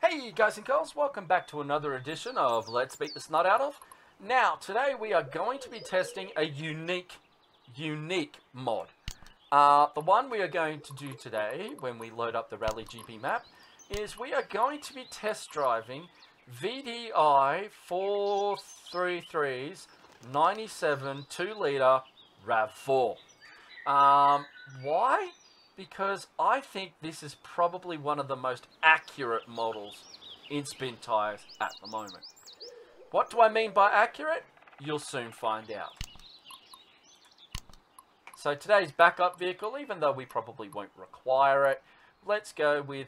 Hey guys and girls, welcome back to another edition of Let's Beat the Snot Out of. Now, today we are going to be testing a unique mod. The one we are going to do today, when we load up the Rally GP map, is we are going to be test driving VDI 433's 97 2-litre RAV4. Why? Because I think this is probably one of the most accurate models in Spintires at the moment. What do I mean by accurate? You'll soon find out. So today's backup vehicle, even though we probably won't require it, let's go with,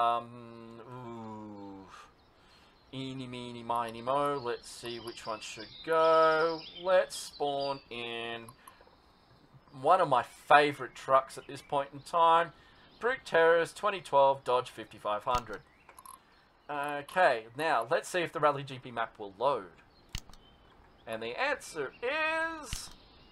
eeny, meeny, miny, mo. Let's see which one should go. Let's spawn in one of my favourite trucks at this point in time, Spintires 2012 Dodge 5500. Okay, now let's see if the Rally GP map will load. And the answer is...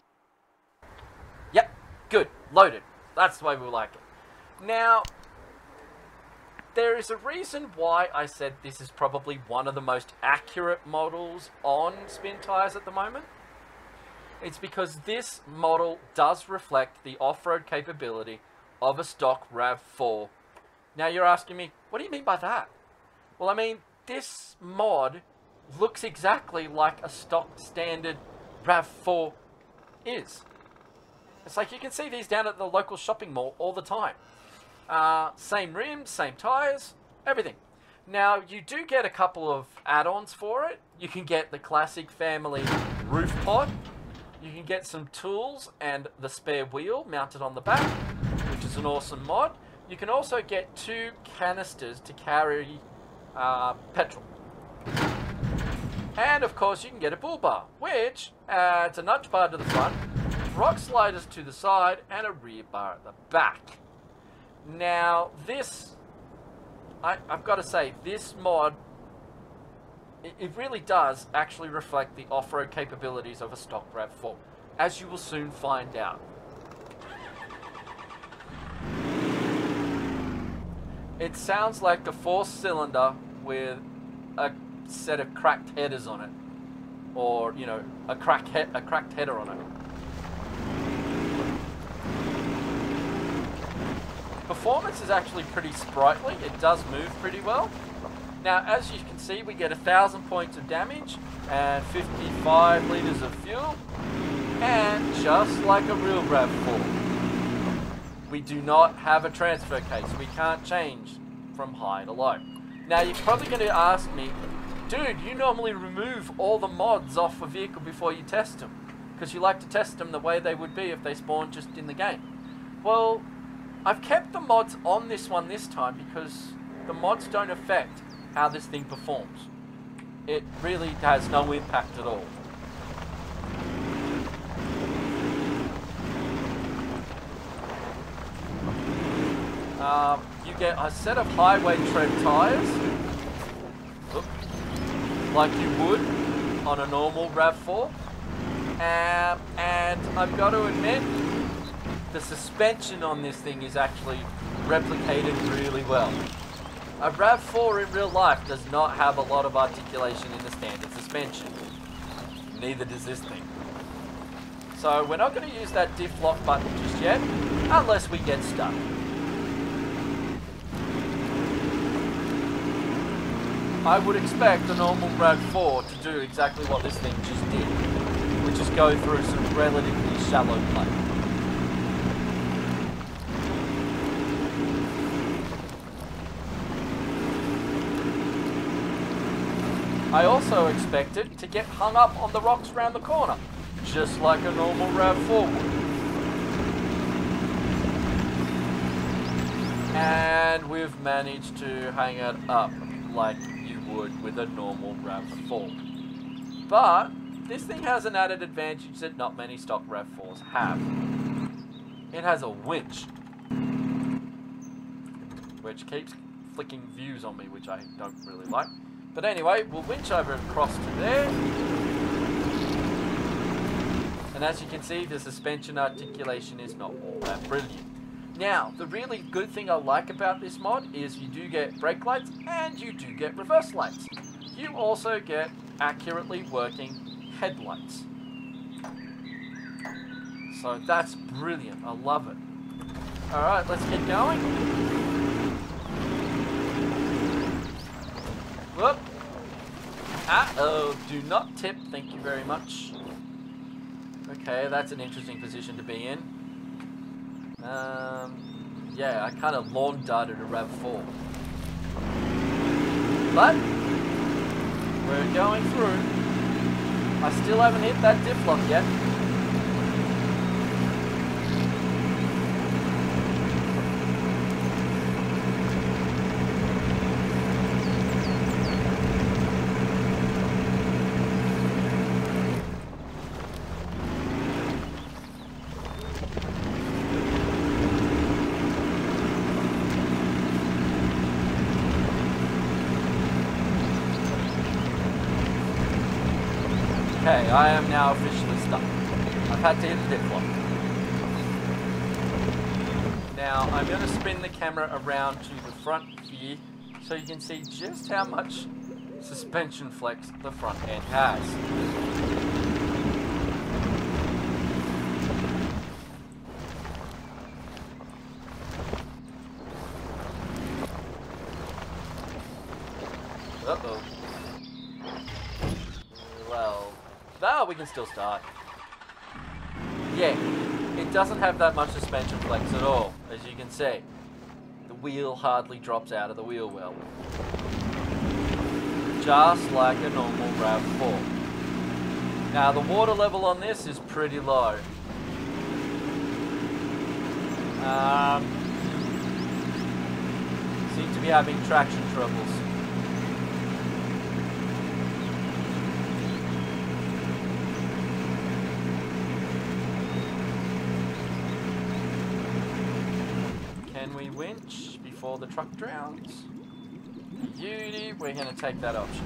yep, good, loaded. That's the way we like it. Now, there is a reason why I said this is probably one of the most accurate models on Spintires at the moment. It's because this model does reflect the off-road capability of a stock RAV4. Now you're asking me, what do you mean by that? Well, I mean, this mod looks exactly like a stock standard RAV4 is. It's like you can see these down at the local shopping mall all the time. Same rims, same tires, everything. Now, you do get a couple of add-ons for it. You can get the classic family roof pod. You can get some tools and the spare wheel mounted on the back, which is an awesome mod. You can also get 2 canisters to carry petrol. And of course you can get a bull bar, which adds a nudge bar to the front, rock sliders to the side, and a rear bar at the back. Now this, I've got to say, this mod, it really does actually reflect the off-road capabilities of a stock RAV4, as you will soon find out. It sounds like a 4-cylinder with a set of cracked headers on it, or you know, a cracked header on it. Performance is actually pretty sprightly. It does move pretty well. Now, as you can see, we get 1,000 points of damage and 55 litres of fuel. And just like a real RAV4, we do not have a transfer case. We can't change from high to low. Now, you're probably going to ask me, dude, you normally remove all the mods off a vehicle before you test them, because you like to test them the way they would be if they spawned just in the game. Well, I've kept the mods on this one this time because the mods don't affect how this thing performs. It really has no impact at all. You get a set of highway tread tyres, like you would on a normal RAV4, and I've got to admit, the suspension on this thing is actually replicated really well. A RAV4 in real life does not have a lot of articulation in the standard suspension. Neither does this thing. So we're not going to use that diff lock button just yet, unless we get stuck. I would expect a normal RAV4 to do exactly what this thing just did, which is go through some relatively shallow play. I also expect it to get hung up on the rocks around the corner, just like a normal RAV4 would. And we've managed to hang it up like you would with a normal RAV4. But this thing has an added advantage that not many stock RAV4s have. It has a winch, which keeps flicking views on me, which I don't really like. But anyway, we'll winch over across to there. And as you can see, the suspension articulation is not all that brilliant. Now, the really good thing I like about this mod is you do get brake lights and you do get reverse lights. You also get accurately working headlights. So that's brilliant. I love it. Alright, let's get going. Whoop. Uh-oh, do not tip. Thank you very much. Okay, that's an interesting position to be in. Yeah, I kind of lawn darted a RAV4. But we're going through. I still haven't hit that diff lock yet. Okay, I am now officially stuck. I've had to hit the diff lock. Now, I'm going to spin the camera around to the front here so you can see just how much suspension flex the front end has. Uh-oh. Well, we can still start. Yeah, it doesn't have that much suspension flex at all, as you can see. The wheel hardly drops out of the wheel well. Just like a normal RAV4. Now, the water level on this is pretty low. Seem to be having traction troubles. Can we winch before the truck drowns? Beauty, we're going to take that option.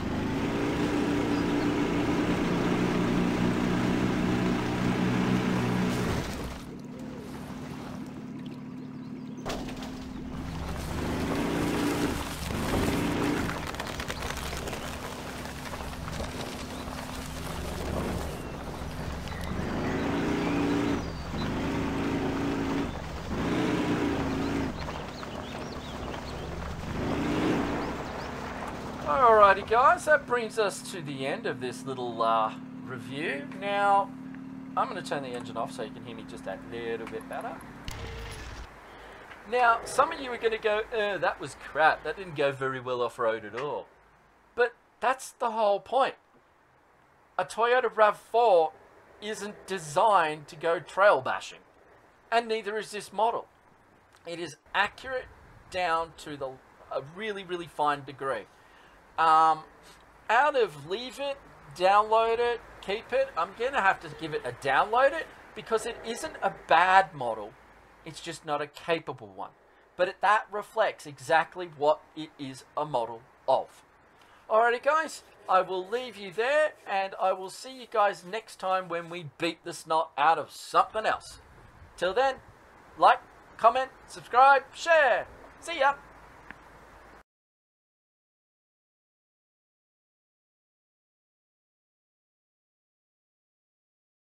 Alrighty guys, that brings us to the end of this little review. Now, I'm going to turn the engine off so you can hear me just a little bit better. Now, some of you are going to go, that was crap, that didn't go very well off-road at all. But that's the whole point. A Toyota RAV4 isn't designed to go trail bashing. And neither is this model. It is accurate down to a really, really fine degree. Out of leave it, download it, keep it, I'm going to have to give it a download it because it isn't a bad model. It's just not a capable one. But that reflects exactly what it is a model of. Alrighty guys, I will leave you there and I will see you guys next time when we beat the snot out of something else. Till then, like, comment, subscribe, share. See ya!